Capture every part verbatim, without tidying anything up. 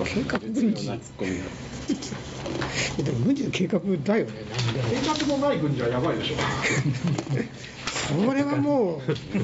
計画軍事。 ツッコミがでも軍事の計画だよね。 計画もない軍事はやばいでしょ。 それはもう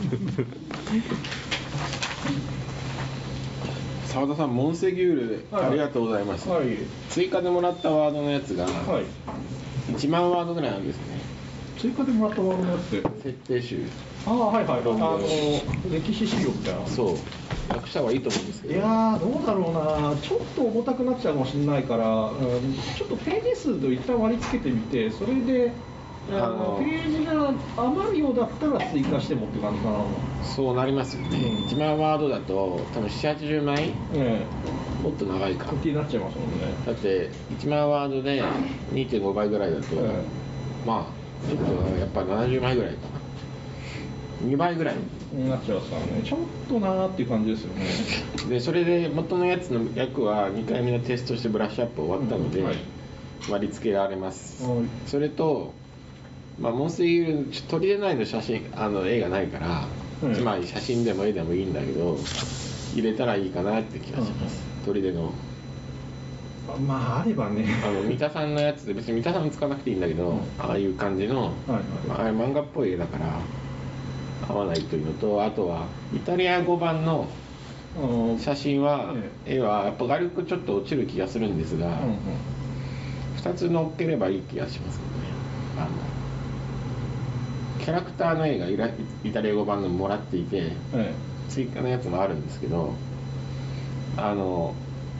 澤田さん、モンセギュール、 はい、 ありがとうございます、 はい、 追加でもらったワードのやつが、はい、いちまんワードぐらいなんですね。 追加でもらったワードのやつって設定集。 ああ、はいはい、あの歴史資料みたいな。 そう、訳した方がいいと思うんですけど。 いやー、どうだろうな、ちょっと重たくなっちゃうかもしれないから、うん、ちょっとページ数と一旦割り付けてみて、それであのページが余るようだったら追加してもって感じかな。 そうなりますよね、うん、いちまんワードだと多分ななじゅう、はちじゅうまい、ええ、もっと長いか気になっちゃいますもんね。 だっていちまんワードで にてんご 倍ぐらいだと、ええ、まあちょっとやっぱななじゅうまいぐらいかな、にばいぐらいになっちゃいますからね、ちょっとなーっていう感じですよね。 でそれで元のやつの訳はにかいめのテストしてブラッシュアップ終わったので、うん、はい、割り付けられます、はい、それとまあ、モンスギュール取り出ないの写真あの絵がないから、うん、つまり写真でも絵でもいいんだけど入れたらいいかなって気がします、うん、取り出のまああればね、 あの三田さんのやつで別に三田さん使わなくていいんだけど、うん、ああいう感じの、はいはい、まあ、あれ漫画っぽい絵だから合わないというのと、あとはイタリア語版の写真は、うん、絵はやっぱ画力ちょっと落ちる気がするんですが、うんうん、ふたつ乗っければいい気がしますけどね。あのキャラクターの絵がイタリア語版のもらっていて、はい、追加のやつもあるんですけど、あの、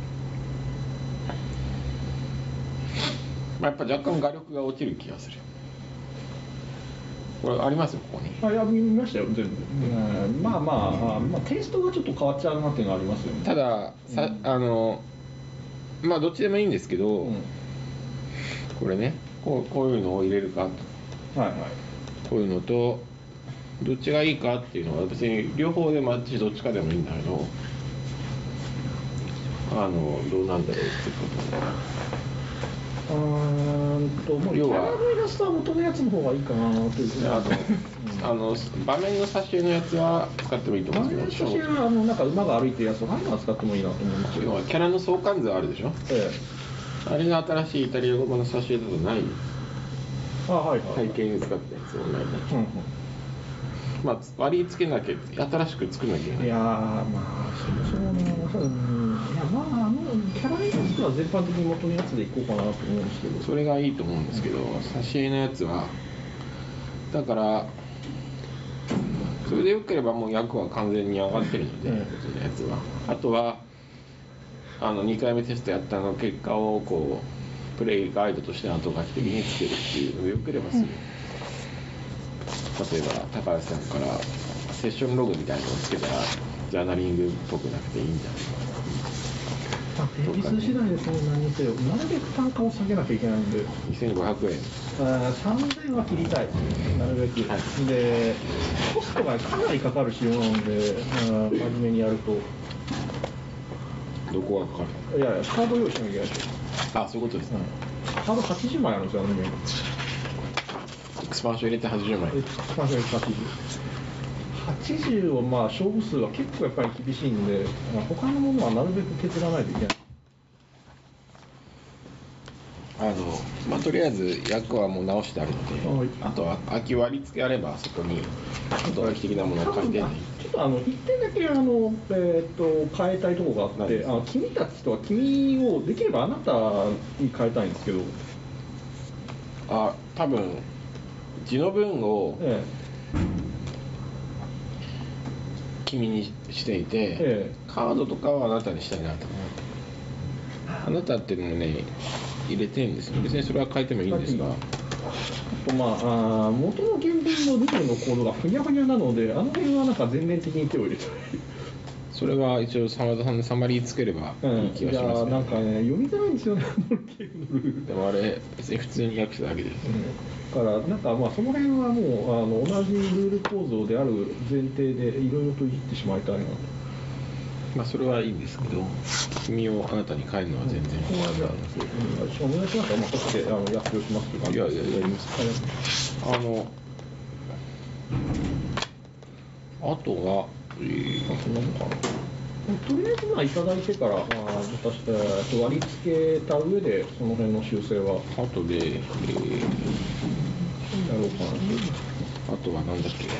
まあ、やっぱ若干画力が落ちる気がする。これありますよ、ここに。 あ、いや、見ましたよ、全部。うん、まあまあ、まあ、テイストがちょっと変わっちゃうなっていうのはありますよね。 ただ、さ、うん、あの、まあ、どっちでもいいんですけど、うん、これね、こう、こういうのを入れるかと。はいはい。こういうのとどっちがいいかっていうのは別に両方でも私どっちかでもいいんだけど、あのどうなんだろうっていうことで、うんともう要はキャラのイラストは元のやつの方がいいかなというふうに、あの、 うん、あの場面の挿絵のやつは使ってもいいと思うんですけど、 場面の挿絵はあのなんか馬が歩いてるやつをああいうのは使ってもいいなと思うんですけど、 キャラの相関図あるでしょ、ええ、あれが新しいイタリア語の挿絵だとない、あ、はいはい、背景に使ったやつをない、うんうん、まあ、割り付けなきゃ新しく作らなきゃいけない。 いやー、まあそもそもね、うん、いや、まああのキャライラストは全般的に元のやつでいこうかなと思うんですけど、 それがいいと思うんですけど、挿絵のやつはだからそれでよければもう役は完全に上がってるので、うん、こっちのやつはあとはあのにかいめテストやったの結果をこうプレイガイドとして後書き的につけるっていうのでよければする、うん、例えば高橋さんからセッションログみたいなのをつけたらジャーナリングっぽくなくていいんじゃないかな。 まあ、ページ数次第でそうなんですよ。なるべく単価を下げなきゃいけないんでにせんごひゃくえん、 あさんぜんは切りたい、なるべく、はい、でコストがかなりかかる仕様なので、まあ、真面目にやるとどこがかかる？ いやいや、カード用意しなきゃいけないでしょ。 あ、そういうことですね、 うん、カードはちじゅうまいあるんですよ、あのゲーム。 エクスパンション入れてはちじゅうまい。エクスパンション入れてはちじゅう。 はちじゅうをまあ勝負数は結構やっぱり厳しいんで、他のものはなるべく削らないといけない。 あのまあとりあえず役はもう直してあるので、はい、あとは空き割り付けあればそこにあとは的なものを書いて、ね、 ちょっとあの一点だけあの、えー、と変えたいところがあって、あの君たちとは君をできればあなたに変えたいんですけど、 あ、多分字の文を、ええ、君にしていて、ええ、カードとかはあなたにしたいなと思う。あなたっていうのをね入れてるんですよ。別にそれは変えてもいいんですが、 あとまあ、あ元の原文のルールのコードがふにゃふにゃなので、あの辺はなんか全面的に手を入れてる。 それは一応澤田さんのサマリーつければいい気がしますね、うん、いやなんかね読みづらいんですよね、あのゲームのルール。でもあれ別に普通に訳しただけです、うん、だからなんかまあその辺はもうあの同じルール構造である前提でいろいろといじってしまいたいなと。 まあそれはいいんですけど、君をあなたに変えるのは全然困るんですよ。お願いします。まあこっちであの発表しますけど。 いやいやいや、あのあとは、えー、 そんなもんかな。 とりあえずまあいただいてから、まあ、私えーと割り付けた上でその辺の修正はあとで、えー、 やろうかなと。 あとはなんだっけ、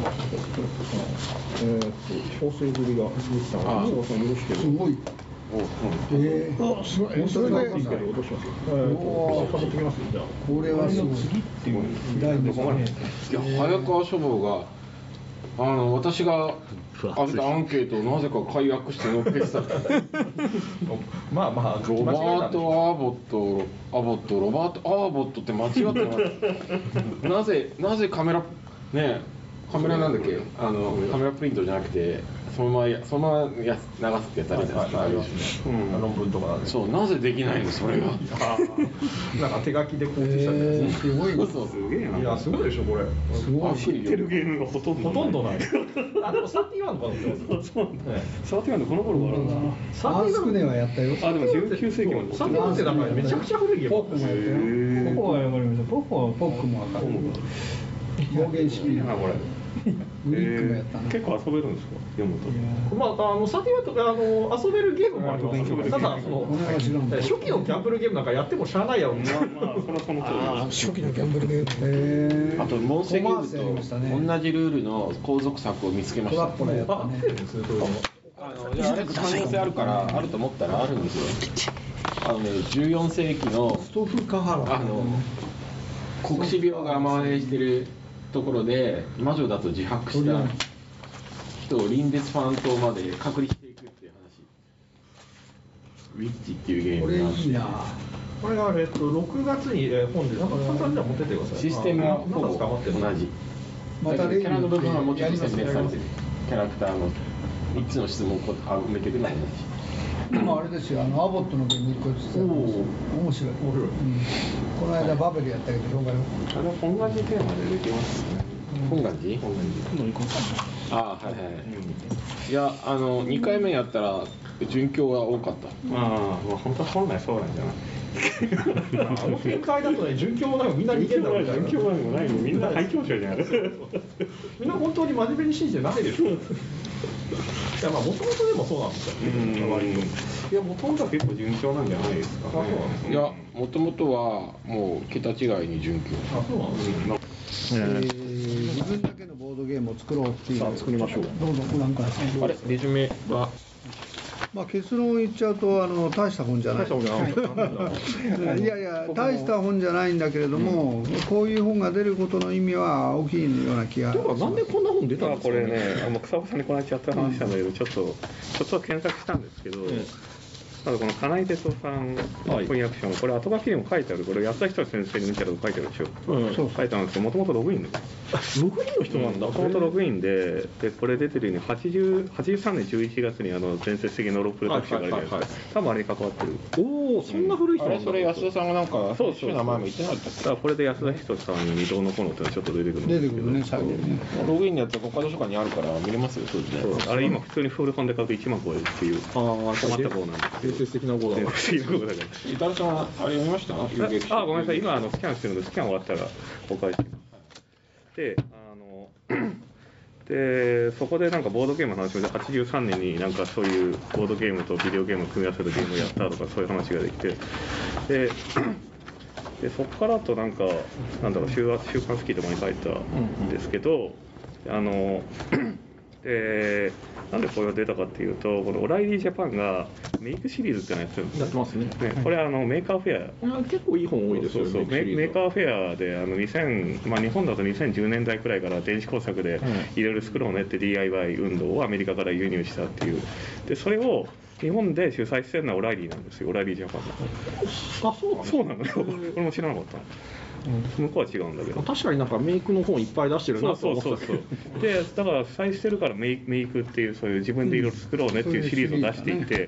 えーと調整ぶりが鈴木さん、 あ鈴木さんよろしければ。 すごい。 お、うん、 えー、あ、すごい。 本当それでにいいけどどうします？えーと飾ってきますじゃあ。 これはすごい。 次っていう大事いや、早川書房があの私があげたアンケートをなぜか解約して載っけてたまあまあロバート・アーボット、アボット、ロバート・アーボットって間違ってます。なぜ、なぜカメラ、ね、カメラなんだっけ、あのカメラプリントじゃなくて、そのままや、そのままや流すってやつあるじゃないですか。 ありますね。論文とかで。 そう、なぜできないの、それが。 なんか手書きで構成したんえー、 ですごい。 嘘、すげえな。 いや、すごいでしょ、これ。 すごい。 知ってるゲームがほとんどほとんどない。あ、でもサーティワンとか載ってます。そうなんだ。 サーティワンでこの頃からあるんだ。 アンスクネはやったよ。 あ、でもじゅうきゅう世紀まで。 サーティワンってだからめちゃくちゃ古いゲーム。 ポックもやったよ。 ポコはわかりました。ポコはポックもわかる。表現式いいなこれ。 ウィックもやったな。 結構遊べるんですか？読むと。 まあ、あのサーティワンとかあの遊べるゲームもあります。ただそのこれは知らん。 初期のギャンブルゲームなんかやってもしゃあないやろ。 まあまあそれはその通り。 あ、初期のギャンブルゲーム。へーあと、モンセゲコマースやりームましたねと同じルールの後続作を見つけました。 トラップのやったあ、 ね出。てるんですね、そういうの。 あのいやあれ可能性あるからあると思ったらあるんですよ。あのねじゅうよん世紀のストフカハラ。 あの黒死病が蔓延してるところで魔女だと自白した人をリンデスファン島まで隔離していくっていう話。ウィッチっていうゲーこれムがあっていいな。 これがえっとろくがつにえー本で、なんか簡単には持ってってください。 システムはほまだぼ捕まってる同じ。 まただけどキャラの部分はもうちょっと洗練されてるやり。 キャラクターのみっつの質問をこう埋めていくのが同じ。 今あれですよ、あのアボットのゲームいっこずつやってます。面白い。 面白いうんこの間バベルやったけど評判良かった。 あれは本願寺テーマでできますね。本願寺？本願今度行こうか寺。ああはいはい。いやあのにかいめやったら準教が多かった。 な。まあまあ本当は本来そうなんじゃない。 あの展開だとね、準教もなんかみんな似てんだろうみたいな。 勉強はでもないのみんな廃教者じゃない。 みんな本当に真面目に信じてないでしょ。いやまあもともとでもそうなんですよ。 うん割と。 いやもともとは結構順調なんじゃないですか、ね。 あそうなんですいやもともとはもう桁違いに準教。 あ、そうなんですね。 えー自分だけのボードゲームを作ろうっていう。 さあ作りましょうどうぞご覧ください。 あれレジュメはまあ結論を言っちゃうとあの大した本じゃない。 大した本じゃないいやいや大した本じゃないんだけれども、こういう本が出ることの意味は大きいような気が。 てかなんでこんな本出たんまあですかね。 これね、あの草場さんにこの間やった話したんだけど、ちょっとちょっと検索したんですけど、 えまずこの金井哲夫さんの翻訳書の、これ後書きにも書いてある、これ安田仁先生に見たら書いてあるでしょ。 うんそう書いてあるんですけど、もともとログインです。 ログインの人なんだ。 もともとログインで、でこれ出てるようにはちじゅう、はちじゅうさんねんじゅういちがつにあの伝説的ノロプロ特集があるじゃないですか。 はいはいはいはい多分あれに関わってる。 おお、そんな古い人あなんだ。 れそれ安田さんがなんかそうそう選手の名前も言ってなかったっだからこれで安田仁さんに二度のこのっていうのはちょっと出てくるんですけど。 出てくるね最後にね。 け？ログインのやつは国家図書館にあるから見れますよ。そうですね。 そうあれ今普通に古本で買うといちまん超えるっていうああ、 困った方なんですけど。 伝説的な号だ伝説的なことだから。 伊藤さんあれ読みました？遊撃士あ、ごめんなさい、今あのスキャンしてるので、スキャン終わったらお返しします。で、あの、で、そこでなんかボードゲームの話で、はちじゅうさんねんになんかそういうボードゲームとビデオゲームを組み合わせたゲームをやったとか、そういう話ができて、で、でそこからとなんか、なんだろう、週週刊スキーとかに書いたんですけど、あの、でなんでこれが出たかっていうと、このオライリージャパンがメイクシリーズってのやってるんですよ。 やってますね。 ね、これあのメーカーフェア結構いい本多いですよね。 そうそうメシリーズメーカーフェアであのにせん、まあ、日本だとにせんじゅうねんだいくらいから電子工作でいろいろ作ろうねって ディーアイワイ 運動をアメリカから輸入したっていうでそれを日本で主催してるのはオライリーなんですよ。オライリージャパンがあ、そうなの。 そうなのよ俺も知らなかった向こうは違うんだけど確かになんかメイクの本いっぱい出してるなとそうそう思ってたそうそうでだから主催してるからメイメイクっていうそういう自分でいろいろ作ろうねっていうシリーズを出していて、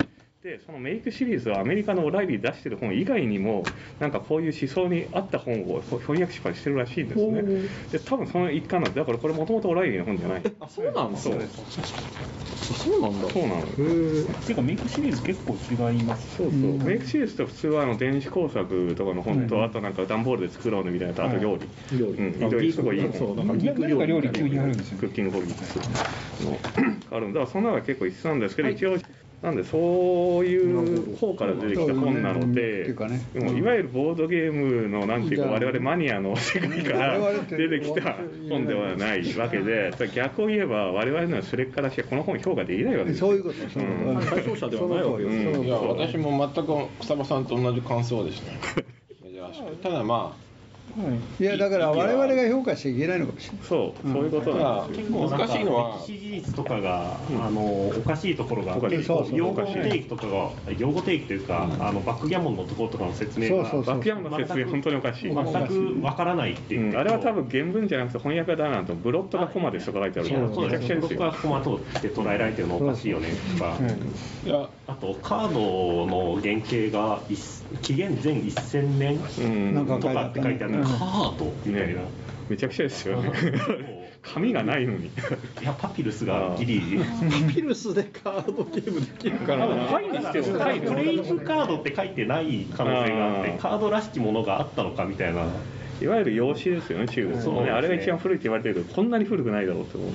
でそのメイクシリーズはアメリカのオライリー出してる本以外にもなんかこういう思想に合った本を翻訳出版してるらしいんですね。で多分その一環なんで、だからこれもともとオライリーの本じゃない。 あ、そうなんですね。そうなんだ。 そうなの。 っていうかメイクシリーズ結構違います。 そうそう、うん、メイクシリーズって普通はあの電子工作とかの本と、うん、あとなんか段ボールで作ろうねみたいなと、あと料理、料理、うん、料理すごいいい本。そう、なんかギーク料理、料理急にあるんですよ。クッキングホビーですのあるんだ。からその中は結構一緒なんですけど、はい、一応なんでそういう方から出てきた本なので、でもいわゆるボードゲームのなんていうか我々マニアの世界から出てきた本ではないわけで、逆を言えば我々のそれからしてこの本評価できないわけです。 そういうこと。 対象者ではないわけです。 いや私も全く草場さんと同じ感想でしたね。珍しく。ただまあ。 いやだから我々が評価しちゃいけないのかもしれない。 そう、そういうことなんですよ。 結構難しいのは歴史事実とかが、うん、あのおかしいところが結構用語定義とかが用語定義というか、うん、あのバックギャモンのところとかの説明がバックギャモンの説明本当におかしい。 全くわからないっていう、 うん、あれは多分原文じゃなくて翻訳がダメなんとブロットがコマですとか書いてあるから、 めちゃくちゃですよ。ブロットがコマとして捉えられてるのおかしいよねとか、いやあとカードの原型が紀元前せんねんとかって書いてある、カードみたいな、ね、 めちゃくちゃですよね。紙がないのに。 いやパピルスがギリパピルスでカードゲームできるからな。 プレイングカードって書いてない可能性があって、カードらしきものがあったのかみたいな。 いわゆる用紙ですよね、中国。そうね、あれが一番古いって言われてるけど、こんなに古くないだろうと思う。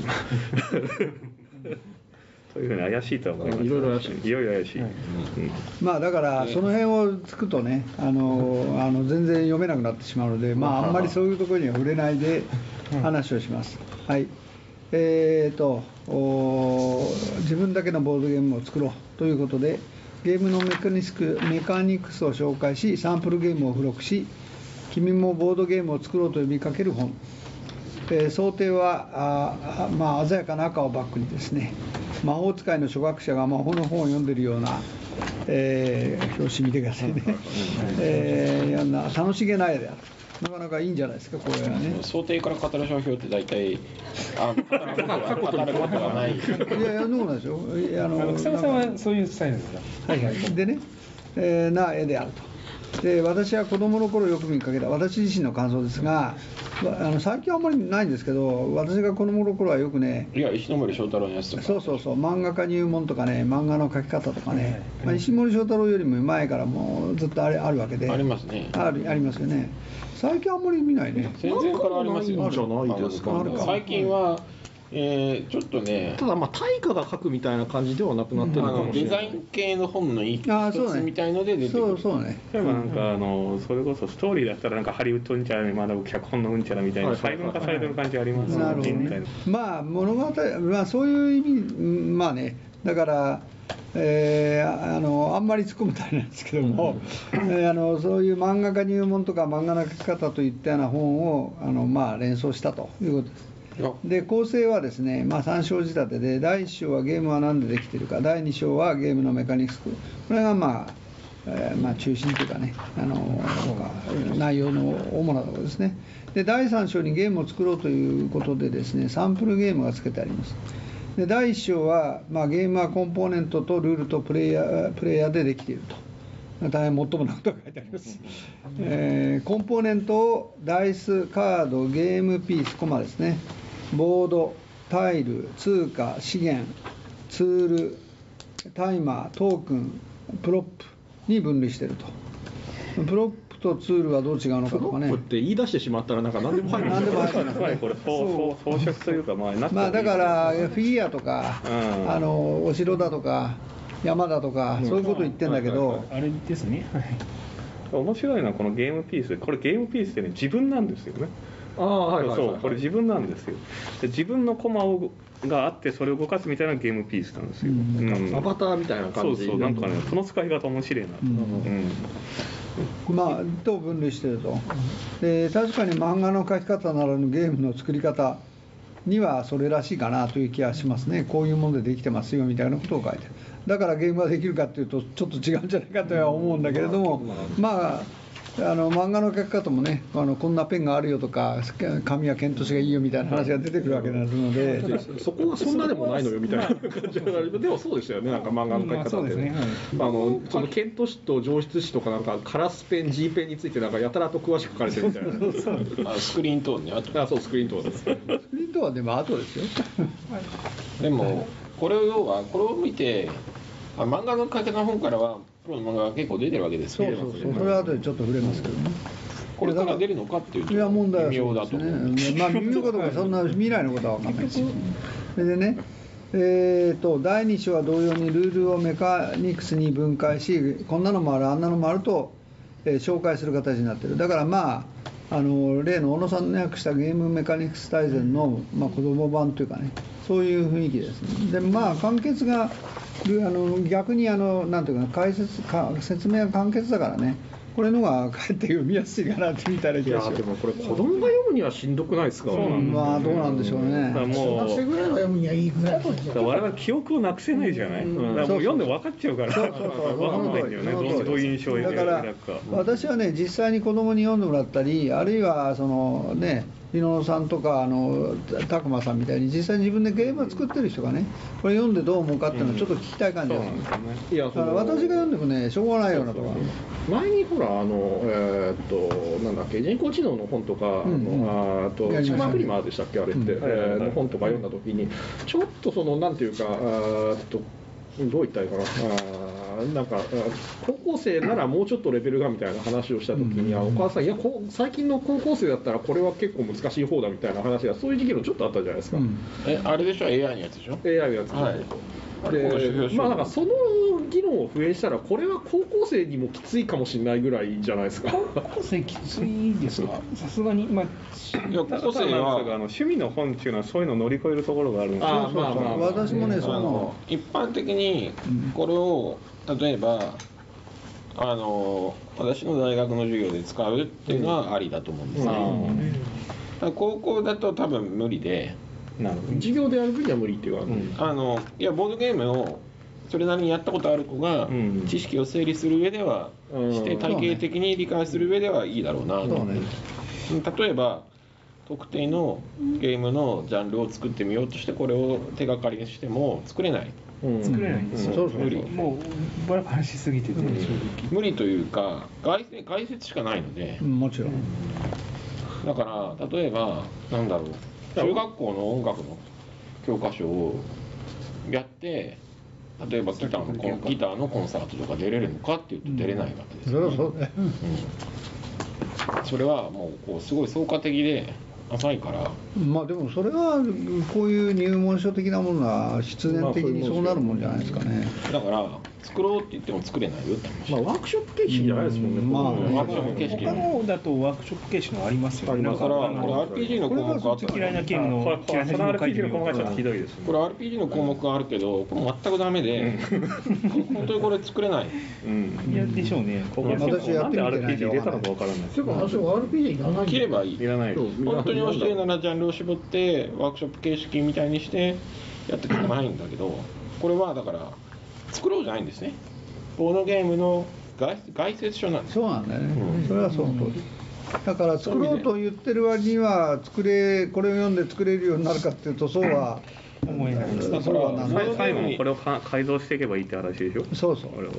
というふうに怪しいとは思います。 いろいろ怪しい。 いろいろ怪しい。 まあだからその辺をつくとね、あのあの全然読めなくなってしまうので、まああんまりそういうところには触れないで話をします。はい。えーと自分だけのボードゲームを作ろうということで、ゲームのメカニスクメカニクスを紹介し、サンプルゲームを付録し、君もボードゲームを作ろうと呼びかける本。えー、想定はあ、まあ、鮮やかな赤をバックにですね、魔法使いの初学者が魔法の本を読んでいるような、えー、表紙見てくださいね、えー、な楽しげな絵である。なかなかいいんじゃないですか、これはね。 想定から語る商標って大体あ語ることはない。いやいや、そうなんですよ。 あの草間さんはそういうスタイルですか。 はいはい。でね、えー、な絵であると。で私は子どもの頃よく見かけた、私自身の感想ですが、あの最近はあんまりないんですけど、私が子どもの頃はよくね、 いや石森章太郎のやつとか、 そうそうそう、漫画家入門とかね、漫画の描き方とかね、まあ、石森章太郎よりも前からもうずっとあれあるわけで、 ありますね、 あるありますよね。最近あんまり見ないね。 戦前からありますよ。 じゃないですか。 最近はえー、ちょっとね、 ただまあ大化が書くみたいな感じではなくなってるのかもしれない。 デザイン系の本の一つみたいので出てくる。 そうそうね。 例えばなんかあのそれこそストーリーだったらなんかハリウッドうんちゃらに学ぶ脚本のうんちゃらみたいな細分化されてる感じありますね。 なるほどね。まあ物語、まあそういう意味、まあね、だから。えー、あのあんまり突っ込むとあれなんですけども、えー、あのそういう漫画家入門とか漫画の描き方といったような本をあの、まあ、連想したということです。で構成はですね、まあ、さん章仕立てで、だいいっ章はゲームは何でできているか、だいに章はゲームのメカニクス、これが、まあえーまあ、中心というかね、あの内容の主なところですね。でだいさん章にゲームを作ろうということでですね、サンプルゲームが付けてあります。でだいいっ章は、まあ、ゲームはコンポーネントとルールとプレイヤー、プレイヤーでできていると、大変もっともなことが書いてあります。えー、コンポーネントをダイス、カード、ゲームピース、コマですね、ボード、タイル、通貨、資源、ツール、タイマー、トークン、プロップに分類していると。プロップとツールはどう違うのかとかね。 プロップって言い出してしまったらなんか何でも入る。 何でも入る。 つまりこれ装飾というか、まあなってまあだからフィギュアとか、うん、あのお城だとか山だとか、そういうこと言ってんだけど、 あれですね。 面白いのはこのゲームピースで、これゲームピースってね自分なんですよね。 ああはいはいはい、 そう、これ自分なんですよ。で自分のコマをがあってそれを動かすみたいなゲームピースなんですよ。 うんうん、アバターみたいな感じ。 そうそう、なんかねこの使い方面白いな。うんうん、まあと分類してると。で確かに漫画の描き方ならぬゲームの作り方にはそれらしいかなという気がしますね。こういうものでできてますよみたいなことを書いてる。だからゲームができるかっていうとちょっと違うんじゃないかとは思うんだけども、まああの漫画の書き方もね、あのこんなペンがあるよとか、紙は剣としがいいよみたいな話が出てくるわけになるので、 そこはそんなでもないのよみたいな感じがでもそうでしたよね、なんか漫画の書き方って、ね、まあ、あのその剣と紙と上質紙とかなんかカラスペン G ペンについてなんかやたらと詳しく書かれてるみたいな。 あスクリーントーンね、あとあそうスクリーントーンです。スクリーントーンはでも後ですよ。 でもこれを要はこれを見て、あ漫画の書き方の本からはプロの漫画が結構出てるわけですけど、 そうそうそう、それは後でちょっと触れますけどね。 これから出るのかっていうと、 いや問題は微妙だと思う。 まあ微妙かどうかそんな未来のことは分かんないです。それでね、えーとだいに章は同様にルールをメカニクスに分解し、こんなのもあるあんなのもあると、えー、紹介する形になってる。だからまああの例の小野さんの訳したゲームメカニクス大全の、まあ、子供版というかね、そういう雰囲気ですね。でまあ簡潔があの逆にあのなんていうか解説か説明が簡潔だからね。これのがかえって読みやすいかなってみたいな気がします。 いやでもこれ子供が読むにはしんどくないですか。 まあどうなんでしょうね。 小学生ぐらいは読むにはいいぐらい。 我々記憶をなくせないじゃない。だからもう読んで分かっちゃうから。そうそうそう。分かんないんだよね。どうどういう印象を抱くか。だから私はね実際に子供に読んでもらったり、あるいはそのね。井野さんとかあの拓磨さんみたいに実際に自分でゲームを作ってる人がねこれ読んでどう思うかっていうのをちょっと聞きたい感じがするんですよね。いやだから私が読んでもねしょうがないようなところ。 前にほらあのえー、っとなんだっけ人工知能の本とか、うんうん、あとチクマフリマでしたっけあれって、うんえー、の本とか読んだ時にちょっとそのなんていうかあとどう言ったらいいかなあなんか高校生ならもうちょっとレベルがみたいな話をした時に、うん、お母さんいやこ最近の高校生だったらこれは結構難しい方だみたいな話がそういう時期のちょっとあったじゃないですか、うん、 えあれでしょ エーアイ のやつでしょエーアイ のやつでしょ、はいでまあなんかその議論を復縁したらこれは高校生にもきついかもしれないぐらいじゃないですか。 高校生きついですか。さすがにまあいや高校生はあの趣味の本っていうのはそういうのを乗り越えるところがあるんですよ。 あまあまあ私もねその一般的にこれを例えばあの私の大学の授業で使うっていうのはありだと思うんですね。うん、高校だと多分無理で。 なるほど授業でやる分には無理っていうか、うん、 あのいやボードゲームをそれなりにやったことある子が知識を整理する上では、うん、して体系的に理解する上ではいいだろうなと、ね、例えば特定のゲームのジャンルを作ってみようとしてこれを手がかりにしても作れない、 うん、作れないんですよ、うん、無理もうバラバラしすぎてて、うん、正直無理というか概概説しかないので、 うん、もちろんだから例えばなんだろう中学校の音楽の教科書をやって例えばギターのギターのコンサートとか出れるのかっていうと出れないわけですよね、うん、それはそうね、うん、それはもうこうすごい総括的で浅いからまあでもそれはこういう入門書的なものは必然的にそうなるもんじゃないですかね。 だから作ろうって言っても作れないよって話。 まあワークショップ形式じゃないですもんね。 まあワークショップ形式。 他のだとワークショップ形式のありますよね。 だからこれ アールピージー の項目があったら嫌いなゲームの嫌いなゲームのアールピージー の項目がちょっとひどいです。 これ アールピージー の項目があるけどこれ全くダメで本当にこれ作れない。 いやでしょうね。 私やってみてないんでアールピージー 入れたのかわからない。 てか私は アールピージー いらない。 切ればいい。 いらない。 本当に教えならジャンルを絞ってワークショップ形式みたいにしてやっていくしかないんだけどこれはだから作ろうじゃないんですね。ボードゲームの概概説書なんです。 そうなんだよね、うん、それはその通りだから作ろうと言ってる割には作れこれを読んで作れるようになるかっていうとそうは思えないです。 だから最後にこれを改造していけばいいって話でしょ。 そうそう、 うん、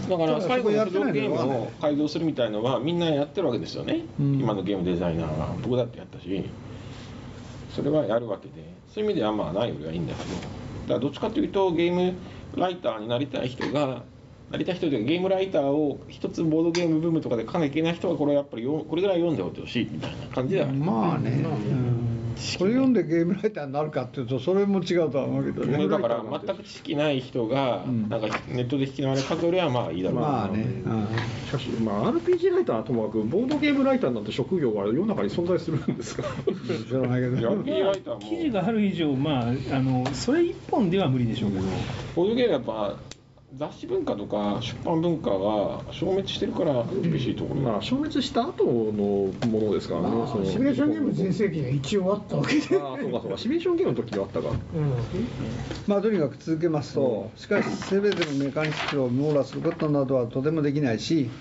だから最後にボードゲームを改造するみたいのはみんなやってるわけですよね、うん、今のゲームデザイナーは僕だってやったしそれはやるわけでそういう意味ではまあないよりはいいんだけどだからどっちかというとゲームライターになりたい人がなりたい人でゲームライターを一つボードゲームブームとかでかなきゃいけない人はこれやっぱりこれぐらい読んでおいてほしいみたいな感じではまあね、うん、これ読んでゲームライターになるかっていうとそれも違うとは思うけどねだから全く知識ない人がなんかネットで引きながら書くよりはまあいいだろうな、 まあね、うん、 しかし、まあ、アールピージー ライターはともかくボードゲームライターなんて職業は世の中に存在するんですか知らないけどアールピージー ライターも記事がある以上まああのそれ一本では無理でしょうけどボードゲームやっぱ雑誌文化とか出版文化が消滅してるから厳しいところ、 まあ、消滅した後のものですからね、まあ、 そのシミュレーションゲーム全盛期が一応あったわけでああそうかそうかシミュレーションゲームの時があったか、うん、 まあとにかく続けますとしかし全てのメカニクスを網羅することなどはとてもできないし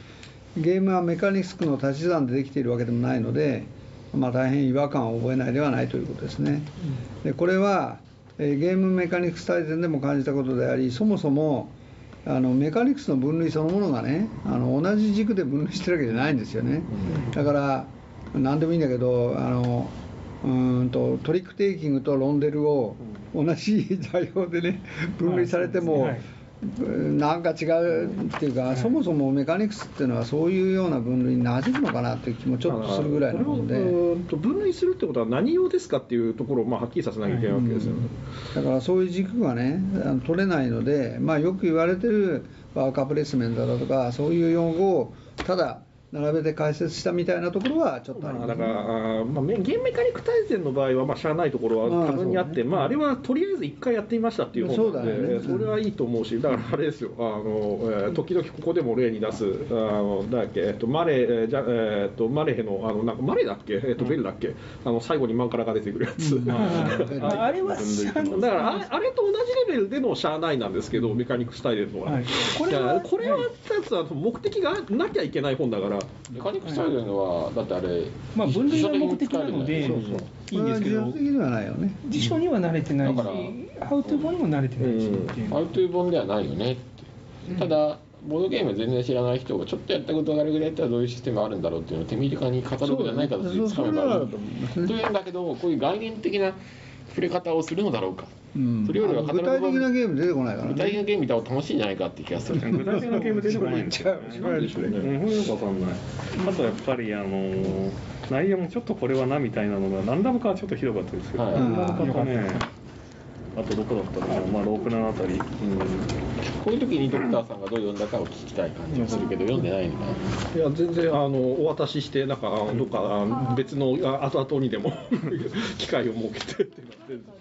ゲームはメカニクスの足し算でできているわけでもないので、まあ、大変違和感を覚えないではないということですね。でこれは、えー、ゲームメカニクス大全でも感じたことであり、そもそもあのメカニクスの分類そのものがね、あの同じ軸で分類してるわけじゃないんですよね。だから何でもいいんだけど、あのうーんとトリックテイキングとロンデルを同じ座標でね分類されても、なんか違うっていうか、そもそもメカニクスっていうのはそういうような分類に馴染むのかなっていう気もちょっとするぐらいなので、 うんと分類するってことは何用ですかっていうところをまあはっきりさせなきゃいけないわけですよね。 だからそういう軸がね取れないので、まあ、よく言われてるワーカープレイスメントだとかそういう用語をただ並べて解説したみたいなところはちょっとあります、ね、 だから、まあ、ゲームメカニック大全の場合はまあしゃあないところは多分にあって、まあ、あれはとりあえずいっかいやってみましたっていう本なので、ね、それはいいと思うし、だからあれですよ、あの、えー、時々ここでも例に出すあのだっけ、えっと、マレーじゃ、えー、っとマレーのあのなんかマレーだっけ、えー、っとベルだっけ、あの最後にマンカラが出てくるやつ、うん、 あ, あれはだからあれ、あれと同じレベルでのしゃあないなんですけど、メカニックス大全のは、はい、これはこれは目的がなきゃいけない本だから。 メカニックスタイルのはだってあれ、 まあ、分類が目的なのでいいんですけど、 辞書的にはないよね。 辞書には慣れてないし、ハウトゥー本にも慣れてないしっていう。 ハウトゥー本ではないよねって。ただボードゲーム全然知らない人がちょっとやったことがあるぐらいだったらどういうシステムあるんだろうっていうのを手短にカタログじゃない形でつかめばいいというんだけど、こういう概念的な触れ方をするのだろうか、うん、それよりは具体的なゲーム出てこないからね。 具体的なゲーム見た方が楽しいんじゃないかって気がする。 具体的なゲーム出てこないんですよね。違う、違うでしょうね。うん、よくわかんない。あとやっぱりあの内容もちょっとこれはなみたいなのがランダム化はちょっとひどかったですけど、はい、ランダム化とね、あとどこだったかな、まあろく、ななあたり、うん、こういう時にドクターさんがどう読んだかを聞きたい感じがするけど、読んでないのかな。 いや全然あのお渡ししてなんかどっか別の後々にでも機会を設けてって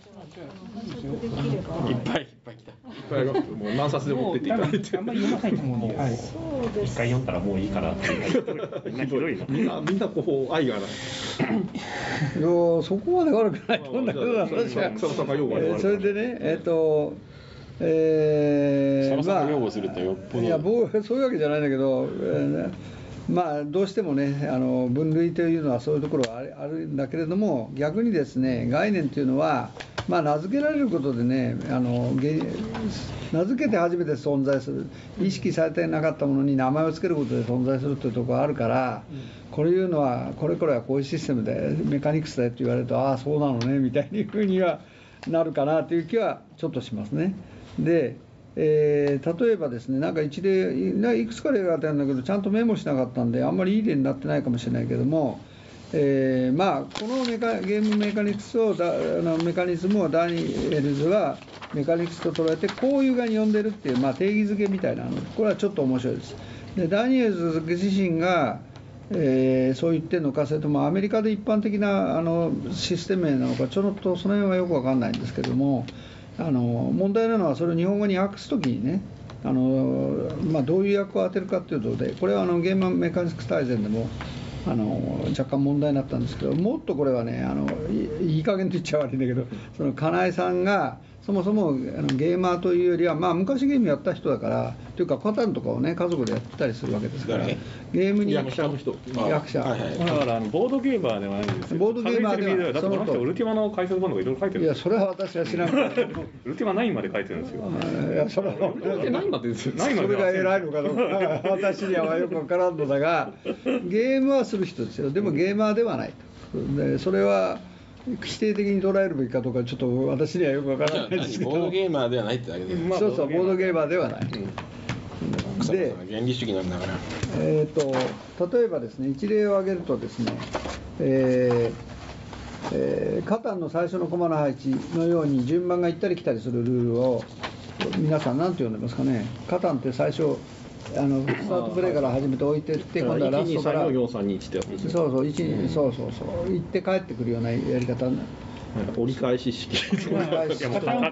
いっぱいいっぱい来た。 いっぱいもう何冊で持ってっていただいて。 あんまり読まないと思うんで、はい、 一回読んだらもういいかなっていう。みんなひどいな。 みんなみんなこう愛がない。いやそこまで悪くないと思うんだけど、私は。それでね、えっと。えー、まあ、擁護するとよっぽど。 いや僕そういうわけじゃないんだけど、えー、まあどうしてもねあの分類というのはそういうところはあるんだけれども、逆にですね概念というのは、まあ、名付けられることでねあの名付けて初めて存在する、意識されてなかったものに名前を付けることで存在するというところがあるから、これいうのはこれこれはこういうシステムでメカニクスだよって言われると、ああそうなのねみたいなふうにはなるかなという気はちょっとしますね。で、えー、例えばですね、なんか一例いくつか例があったんだけどちゃんとメモしなかったんであんまりいい例になってないかもしれないけども、えー、まあこのメカゲームメカニクスをだあのメカニズムをダニエルズはメカニクスと捉えてこういう側に呼んでるっていう、まあ、定義づけみたいなの、これはちょっと面白いです。でダニエルズ自身がえー、そう言ってるのか、それともアメリカで一般的なあのシステム名なのかちょっとその辺はよく分かんないんですけども、あの問題なのはそれを日本語に訳すときにね、あの、まあ、どういう訳を当てるかということで、これはあのゲームメカニクス大全でもあの若干問題になったんですけど、もっとこれはねあの い, いい加減と言っちゃ悪いんだけど、その金井さんがそもそもあのゲーマーというよりは、まあ、昔ゲームやった人だからというかカタンとかをね家族でやってたりするわけですから、ゲームに役者の人役者、 はいはい、だからあのボードゲーマーではないんですよ。 ボードゲーマーではだってこの人ウルティマの解説本とかいろいろ書いてるんですよ。 いやそれは私は知らないウルティマナインまで書いてるんですよ。 いやそれはウルティマナインまでですよ。 それが偉いのかどうか私にはよく分からんのだが、ゲームはする人ですよ。でもゲーマーではないで、それは否定的に捉えるべきかどうかちょっと私にはよくわからないですけど、 ボードゲーマーではないってだけで、 まあ、そうそうボードゲーマーではない、うん、 で原理主義なんだから、 えー、と例えばですね一例を挙げるとですね、えーえー、カタンの最初のコマの配置のように順番が行ったり来たりするルールを皆さん何て呼んでますかね。カタンって最初あのスタートプレイから始めて置いてって今度はラストからいちにさんよんさんにいちってやつですね。 そうそういちにそうそうそう行って帰ってくるようなやり方、 折り返し式片方式って言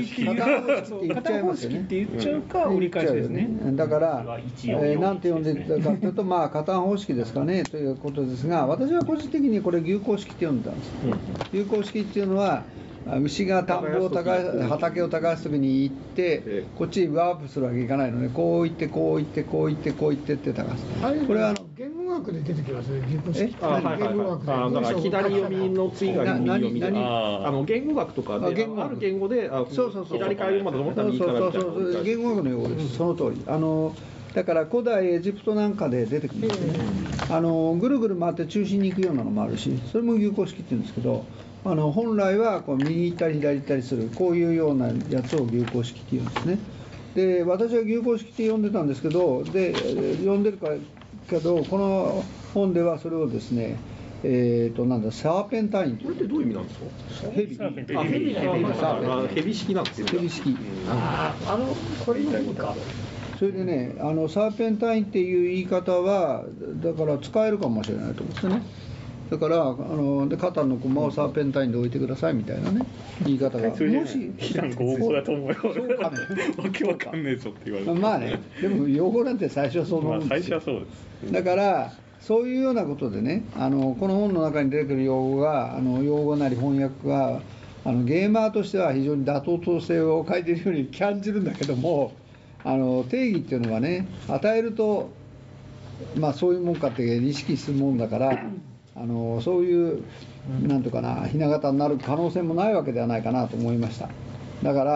っちゃうか折り返しですね。 だから、えー、なんて呼んでたかというと、まあ片方式ですかねということですが、私は個人的にこれ牛公式って呼んでたんです。牛公式っていうのは牛が田んぼを耕畑を耕す時に行ってこっちにワープするわけいかないので、こう行ってこう行ってこう行ってこう行ってって耕す。これはあの言語学で出てきますね。言語式。 あ、はいはいはい。あ、だから左読みの次が右読みで、あの言語学とかである言語で、あ、そうそうそう、左から読むまで思ったら右からみたいな。そうそうそう、 言語学の用語です。その通り。あのだから古代エジプトなんかで出てくるんですね。あのぐるぐる回って中心に行くようなのもあるし、それも牛公式って言うんですけど、あの本来はこう右行ったり左行ったりするこういうようなやつを牛公式って言うんですね。で、私は牛公式って呼んでたんですけど、で呼んでるからけどこの本ではそれをですね、えーとなんだサーペンタイン。 これってどういう意味なんですか？ ヘビ。 あ、ヘビ、ヘビ式なんですよ。 ヘビ式。 ああ、あのこれの意味か。 それでね、あのサーペンタインっていう言い方はだから使えるかもしれないと思うんですね。だからあので肩の駒をサーペンタインで置いてくださいみたいなね言い方がもし非難合法だと思うよ。 そうかね。 わけわかんねえぞって言われて。 まあね、でも用語なんて最初はそう思うんですよ。 まあ最初はそうです。 だからそういうようなことでね、あのこの本の中に出てくる用語があの用語なり翻訳があのゲーマーとしては非常に妥当性を書いているように感じるんだけども、あの定義っていうのはね、与えると、まあ、そういうもんかって意識するもんだから、あのそういうなんとかなひな形になる可能性もないわけではないかなと思いました。だから、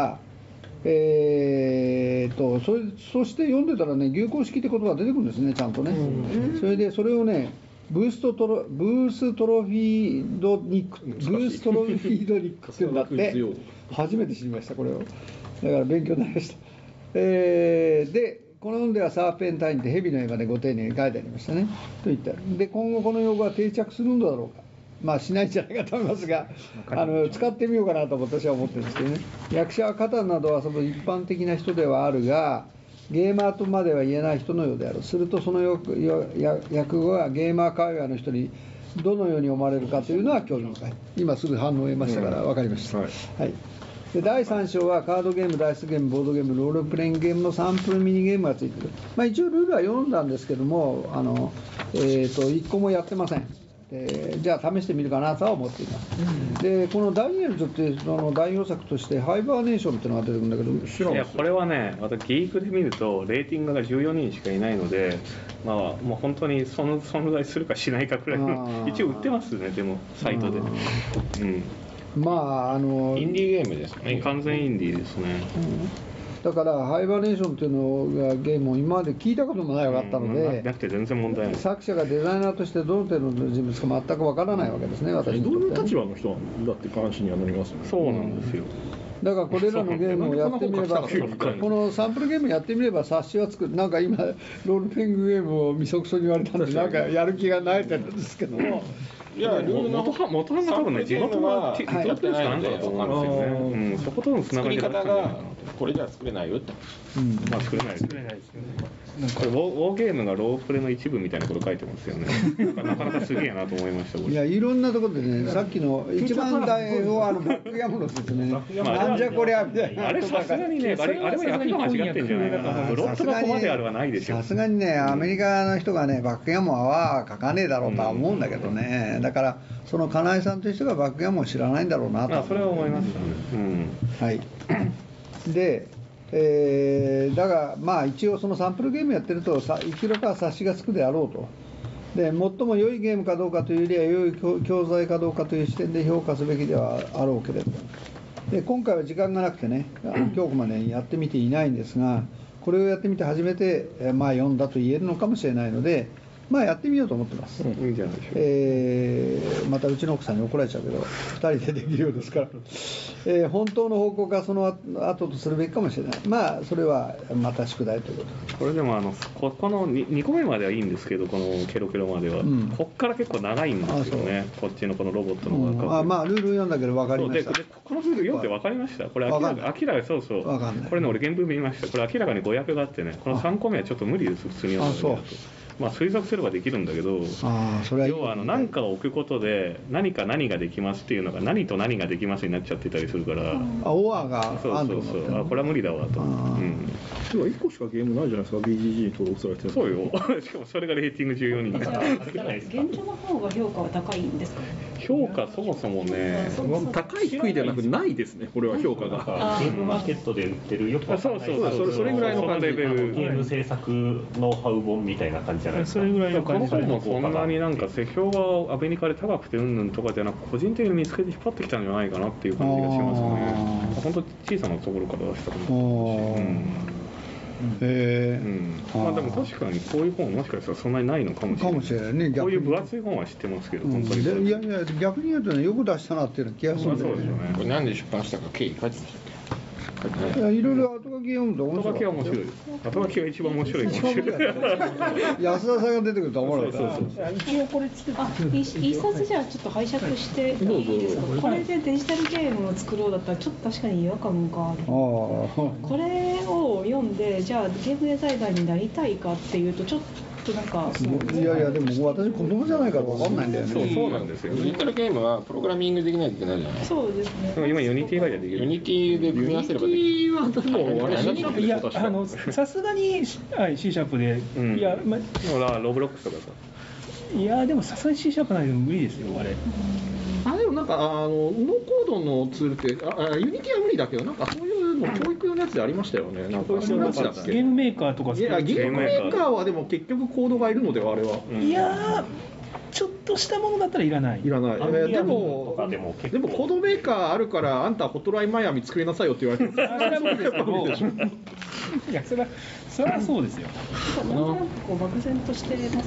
えー、と そ, れそして読んでたらね、牛公式って言葉が出てくるんですね、ちゃんとね。それでそれをね、ブーストトロブーストロフィードニックブーストロフィードニックって言うんだって、初めて知りました、これを。だから勉強になりました。えー、でこの本ではサーペンタインって蛇の絵までご丁寧に書いてありましたねと言ったで、今後この用語は定着するんだろうか、まあしないんじゃないかと思いますが、あの使ってみようかなと私は思ってるんですけどね。役者はカタンなどはその一般的な人ではあるが、ゲーマーとまでは言えない人のようである。するとその訳語がゲーマー界隈の人にどのように思われるかというのは興味深い。今すぐ反応を得ましたから分かりました、うん、はい、はい。でだいさん章はカードゲーム、ダイスゲーム、ボードゲーム、ロールプレイングゲームのサンプルミニゲームがついている。まあ、一応ルールは読んだんですけども、あの、えー、といっこもやってません。でじゃあ試してみるかなとは思っています、うん、でこのダイエルズっていうその代表作としてハイバーネーションっていうのが出てくるんだけど、知らん。 いやこれはね、私ギークで見るとレーティングがじゅうよにんしかいないので、まあもう本当にその存在するかしないかくらいの一応売ってますね、でもサイトで。うん、 まああのインディーゲームですね。 完全インディーですね。 うん、だからハイバーネーションっていうのがゲームを今まで聞いたこともないかったので、 なくて全然問題ない。 作者がデザイナーとしてどの程度の人物か全くわからないわけですね、私にとって、ね。 どういう立場の人なんだって関心にはなりますよね。 そうなんですよ。 だからこれらのゲームをやってみれば、このサンプルゲームやってみれば冊子は作る。なんか今ロールプレイングゲームをみそくそに言われたんで、なんかやる気がないってなんですけども。 いや、ルールの元は元は多分ね、地元はティップしかなんかだと思うんですよね。うん、そことのつながり方がこれじゃ作れないよって。 うん、まあ作れないですよね。これウォーゲームがロープレの一部みたいなこと書いてますよね。なかなかすげえなと思いました。 いや、いろんなところでね、さっきの一番大をあのバックヤムの説明、なんじゃこりゃみたいな。 あれさすがにね、あれあれは役が間違ってんじゃないかな。ロットがここまであるはないでしょ。 さすがにね、アメリカの人がね、バックヤムは書かねえだろうとは思うんだけどね。だからその金井さんという人がバックヤムを知らないんだろうなと。 まあそれは思いますね。うん。 はい。で。えー、だがまあ一応そのサンプルゲームやってるとさいくらか冊子がつくであろうと。で最も良いゲームかどうかというよりは良い教材かどうかという視点で評価すべきではあろうけれど、で今回は時間がなくてね、今日までにやってみていないんですが、これをやってみて初めて、まあ、読んだと言えるのかもしれないので、まあやってみようと思ってます。 うん、いいじゃないでしょう。 えー、またうちの奥さんに怒られちゃうけど、ふたりでできるようですから、えー、本当の方向がその後とするべきかもしれない。まあそれはまた宿題ということで。 これでもあのここの に, にこめまではいいんですけど、このケロケロまでは、うん、こっから結構長いんですよね。こっちのこのロボットの中、うん、あまあルール読んだけど分かりました。 ででこのルール読んで分かりました。これ明らか明らかそうそう。これね俺原文見ました。これ明らかに誤訳があってね、このさんこめはちょっと無理です、普通に読んだら。 まあ、推測すればできるんだけど、 あそれはいい要はあの何かを置くことで何か何ができますっていうのが何と何ができますになっちゃってたりするから、 あオアがそうそうそう、あこれは無理だわと。うん、 でもいっこしかゲームないじゃないですか、 ビージージー に登録されてる。 そうよしかもそれがレーティングじゅうよにんだから現状の方が評価は高いんですか？ 評価そもそもね、 高い低いではなくないですね、これは評価が。 ゲームマーケットで売ってるよくわかんない、 そうそうそう、 それぐらいの感じでゲーム制作ノウハウ本みたいな感じじゃないですか。 それぐらいの感じ。 この本もそんなになんか世評がアメリカで高くてうんぬんとかじゃなく、個人的に見つけて引っ張ってきたんじゃないかなっていう感じがしますね。本当小さなところから出したかもしれないし。 へえ、 うん、まあでも確かにこういう本もしかしたらそんなにないのかもしれない。 かもしれないね。 こういう分厚い本は知ってますけど、うん、本当に。 いやいや逆に言うとね、よく出したなっていう気がするんだよね。 そうですよね。これなんで出版したか経緯書いてましたっけ？ いやいろいろ後書き読むと面白い。 後書きは面白い。後書きが一番面白いかもしれない。 安田さんが出てくると思わなかった。 一応これ作っあ一冊じゃあちょっと拝借していいですか？これでデジタルゲームを作ろうだったらちょっと確かに違和感がある。これを読んでじゃあゲームデザイナーになりたいかっていうとちょっとなんかいやいやでも私子供じゃないから分かんないんだよね。 そうそうなんですよ。 デジタルゲームはプログラミングできないといけないじゃない。 そうですね。 でも今ユニティができる。 ユニティで組み合わせればできる。 ユニティはもうあれ C シャープでしょ確か。 あのさすがに C シャープで、 うん、 いやまほらロブロックスとかさ。 いやでもさすがに C シャープないと無理ですよあれ。 あでもなんかあのノーコードのツールってあユニティは無理だけどなんかそういうの教育用のやつでありましたよね。なんかゲームメーカーとか。 いやゲームメーカーはでも結局コードがいるのではあれは。 うん、いやちょっとしたものだったらいらない。 いらない。えー、でもでもでもコードメーカーあるからあんたホットラインマイアミ作りなさいよって言われてる。 あれは無理ですけど。いやそれはそれはそうですよ。 なんとなくこう漠然としてます。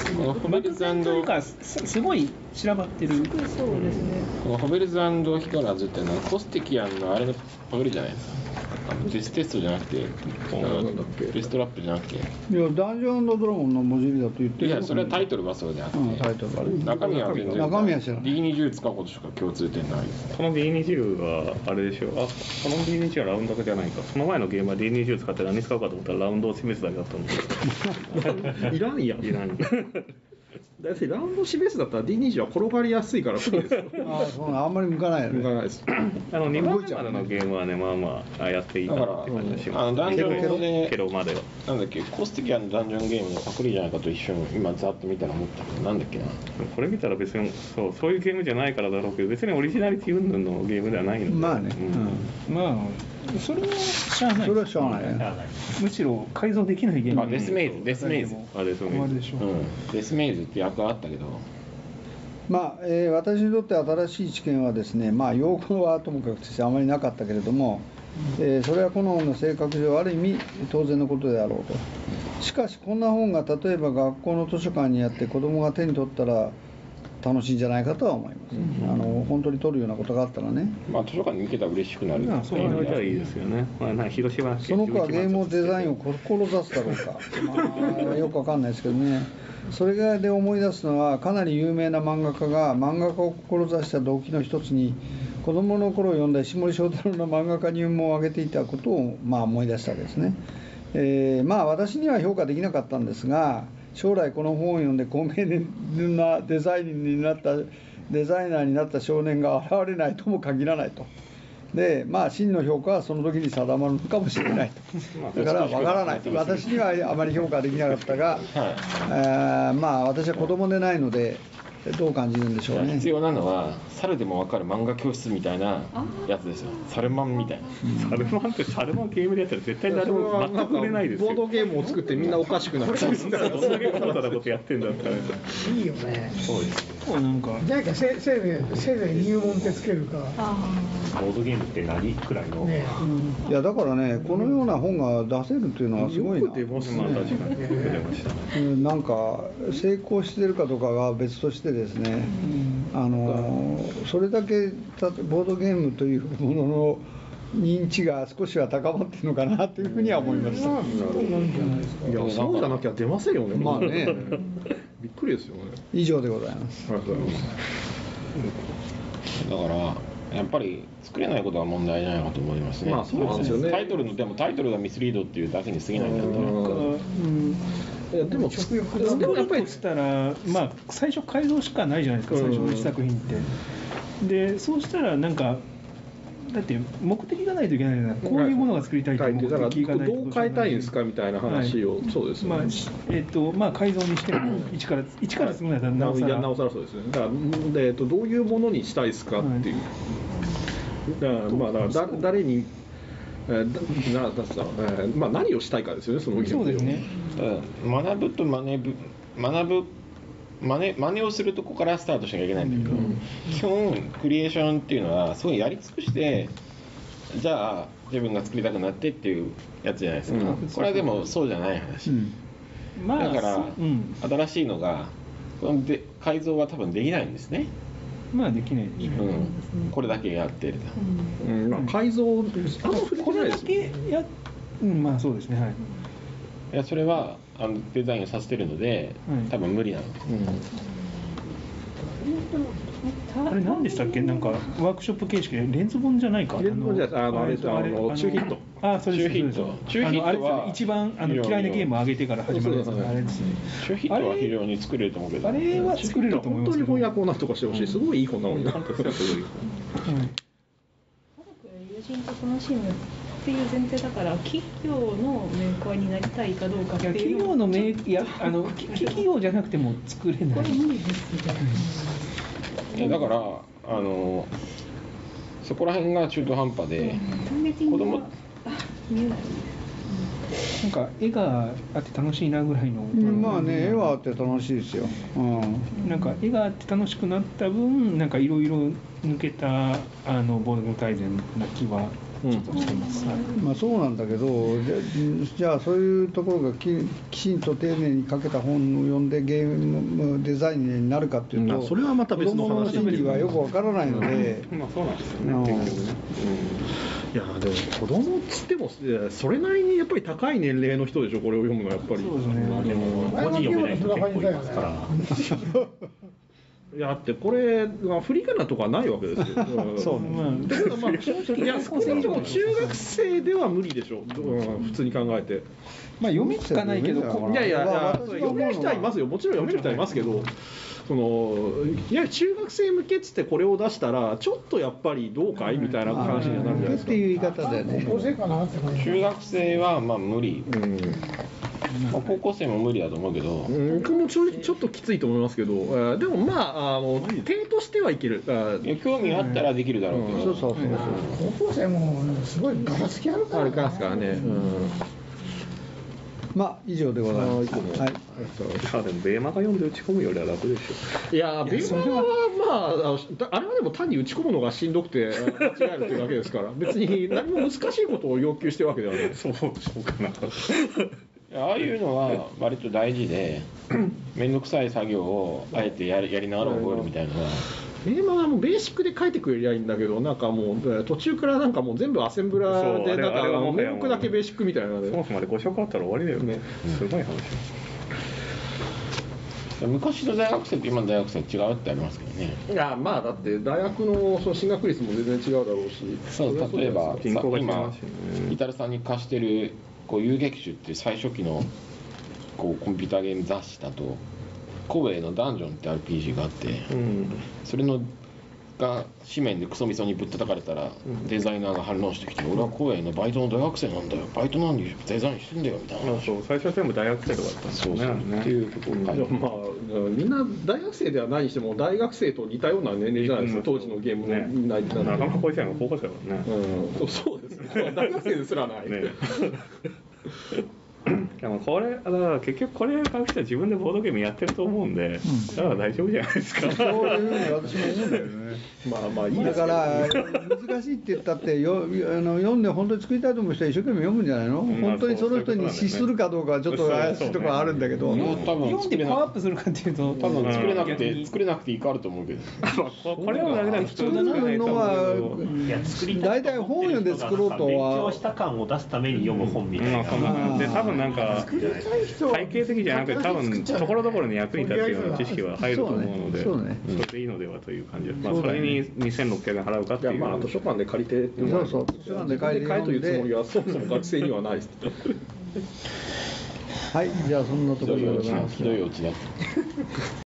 漠然というかすごい散らばってる。 そうですね。 このホベルズ&ヒカラズっていうのはコステキアンのあれのパクリじゃないですか。あのデステストじゃなくて、デストラップじゃなくて。いやダンジョン&ドラゴンの文字入りだと言ってる。 いやそれはタイトルはそうであって、うん、 タイトル中身は全然中身は知らない。 ディーにじゅう 使うことしか共通点ないです。 この ディーにじゅう はあれでしょ。あこの ディーにじゅう はラウンドじゃないか。その前のゲームは ディーにじゅう 使って何使うかと思ったらラウンドを示すだけだったんですよ。 いらんやん。 いらん。 だってラウンド示すだったら ディーにじゅう は転がりやすいから不利ですよ。 あそうなあんまり向かないよね。 向かないです。 あのにばんめまでのゲームはねまあまあやっていいかなって感じがします。 あのダンジョンでケロまではなんだっけコステキアンのダンジョンゲームのパクリじゃないかと一瞬今ざっと見たら思ったけどなんだっけな。 これ見たら別にそうそういうゲームじゃないからだろうけど別にオリジナリティ云々のゲームではないので。 まあね。 うん、まあそれはしゃあない。 それはしゃあないね。 むしろ改造できないゲーム。 あデスメイズデスメイズあデスメイズでしょ。 うんデスメイズって役はあったけど。 まあえー、私にとって新しい知見はですね、まあ、用語はともかくとしてあまりなかったけれども、えー、それはこの本の性格上ある意味当然のことであろうと。しかしこんな本が例えば学校の図書館にあって子どもが手に取ったら楽しいんじゃないかとは思います、うん、あの本当に取るようなことがあったらね、 まあ、図書館に行けたら嬉しくなる。 そういうのじゃいいですよね、まあ、広島その子はゲームデザインを志すだろうか、まあ、よくわかんないですけどね。それで思い出すのはかなり有名な漫画家が漫画家を志した動機の一つに子供の頃読んだ石森章太郎の漫画家入門を挙げていたことを、まあ、思い出したわけですね。えー、まあ私には評価できなかったんですが将来この本を読んで高名なデザインになったデザイナーになった少年が現れないとも限らないと。でまあ真の評価はその時に定まるのかもしれないと。だから分からない。私にはあまり評価できなかったが、はいえー、まあ私は子供でないのでどう感じるんでしょうね。 必要なのは猿でも分かる漫画教室みたいなやつですよ。サルマンみたいな。 サルマンってサルマンゲームでやったら絶対誰も全く売れないですよ。 ボードゲームを作ってみんなおかしくなる。 どんだけバカなことやってんだったら。 いいよね。 そうですね。 なんかじゃなきゃせせいぜいせいぜい入門ってつけるか。 ボードゲームって何くらいの、ねうん、いやだからねこのような本が出せるっていうのはすごいな。 よく出ますね。 まあ確かによく出ましたね。 なんか成功してるかどうかは別としてですね、うん、あのそれだけボードゲームというものの認知が少しは高まってるのかなというふうには思いました。 いやそうじゃなきゃ出ませんよね。 まあねびっくりですよね。 以上でございます。 ありがとうございます。 だからやっぱり作れないことが問題じゃないかと思いますね。 まあそうですよね。 タイトルのでもタイトルがミスリードっていうだけに過ぎないんだったら。 うんいやでも食欲がでもやっぱりつったら、まあ、最初改造しかないじゃないですか、最初の一作品って。でそうしたらなんかだって目的がないといけないじゃない、こういうものが作りたいという目的がないと。 どう変えたいんですかみたいな話を、はい、そうですね、 まあえーとまあ、改造にしても一から一から作るんだったらなおさら、 なおさらそうですね。だからで、えーと、どういうものにしたいですかっていう、はい、だからまあだからだ誰にえー、なだだえーまあ、何をしたいかですよね、そのゲームで。 そうですね。 学ぶと真似ぶ学ぶ真似真似をするとこからスタートしなきゃいけないんだけど、うん、基本クリエーションっていうのはすごいやり尽くしてじゃあ自分が作りたくなってっていうやつじゃないですか、うん、これはでもそうじゃない話、うんまあ、だから、うん、新しいのがで改造は多分できないんですね。 まあできないですね、 うん、これだけやってる、 うんまあ、改造あんまこれだけやうんまあそうですね、はい、 いやそれはあのデザインをさせてるので、はい、多分無理なの、 うん、あれ何でしたっけ、なんかワークショップ形式でレンズ本じゃないか、 レンズ本じゃない、あのあれあのチューヒット、 あそうです、 チューヒット、チューヒットは一番あの嫌いなゲームを上げてから始まるやつ、あれですね。 チューヒットは非常に作れると思うけど、 あれは作れると思いますけど、 本当に翻訳をなんとかしてほしい、すごいいい本なのにな。友人と楽しむっていう前提だから、企業のメーカーになりたいかどうかっていう。 企業のメーいやあの企業じゃなくても作れない。これ無理ですいやだからあのそこら辺が中途半端で、うん、子供なんか絵があって楽しいなぐらいの、うん、 まあね、絵はあって楽しいですよ、うん、 なんか絵があって楽しくなった分、なんかいろいろ抜けたあのボードゲーム大全な気はちょっとしてます、 うん、まあそうなんだけど、じゃ、じゃあそういうところが き, きちんと丁寧に書けた本を読んでゲームデザインになるかっていうと、 まあ、それはまた別の話心の心理はよくわからないので、 うん、まあそうなんですよね、うん、結局ね、 うん、いやでも子供っつってもそれなりにやっぱり高い年齢の人でしょ、これを読むのはやっぱり。 そうですね、 まあ、でも文字読めない人結構いますからいやってこれ不利かなとかないわけですよ。 そうね。まあ、 だからまあ正直いや少なくとも中学生では無理でしょ。うん、普通に考えて。 まあ読めしかないけど、 いやいやいや読める人はいますよ。もちろん読める人はいますけど、そのいや中学生向けっつってこれを出したらちょっとやっぱりどうかいみたいな話になるんじゃないですか。 っていう言い方だよね。 中学生はまあ無理。うん。まあ、高校生も無理だと思うけど、 うん、僕も正直ちょっときついと思いますけど、えー、でもまああの手としてはいける。 いや興味があったらできるだろうけど、うん、 そうそうそうそう、 高校生もすごいガラつきあるからね。 あるからね。うん、 まあ以上でございます。はい。 いやでもベーマが読んで打ち込むよりは楽でしょ。 いやベーマはまああれはでも単に打ち込むのがしんどくて間違えるというだけですから、別に何も難しいことを要求してるわけではない。 そうそうかな。 ああいうのは割と大事で、面倒くさい作業をあえてやり、やりながら覚えるみたいなのは。 ベーマはもうベーシックで書いてくれりゃいいんだけど、なんかもう途中からなんかもう全部アセンブラーでなんか名目だけベーシックみたいなので、 そもそもでご色あったら終わりだよね。すごい話。 昔の大学生と今の大学生違うってありますけどね。 いやまあだって大学のその進学率も全然違うだろうし、 そう例えば今イタルさんに貸してるこう遊撃手っていう最初期のこうコンピューターゲーム雑誌だと神戸のダンジョンって アールピージー があって、うん、それのが紙面でクソみそにぶったたかれたら、うん、デザイナーが反論してきて、俺は神戸のバイトの大学生なんだよ、バイトなんでデザインしてんだよみたいな。 そう最初は全部大学生とかだったんですよね。 そうそうっていうことを書いて、 まあみんな大学生ではないにしても大学生と似たような年齢じゃないですか、当時のゲームのみんな仲間高校生の高校生だもんね。 うん、そうですね。大学生ですらない。ねでもこれだから結局これ買う人は自分でボードゲームやってると思うんで、うん、だから大丈夫じゃないですか。そういうふうに私も思うんだよね。 まあまあいいだから難しいって言ったってよあの読んで本当に作りたいと思う人は一生懸命読むんじゃないの、うん、本当にその人に資するかどうかはちょっと怪しいところはあるんだけど、 読んでパワーアップするかっていうと多分作れなくて、うん、作れなくていいかあると思うけどこれはだけだ普通ののは大体本を読んで作ろうとは勉強した感を出すために読む本みたいな、 うん、で多分なんか体系的じゃなくて多分ところどころに役に立つような知識は入ると思うので、 そうね、 それでいいのではという感じです。まあそれににせんろっぴゃくえん払うかっていう。 いやまあ図書館で借りてっていうそうそう図書館で借りてというつもりはそもそも学生にはないです。 はい、じゃあそんなところでございます。 ひどいオチだ。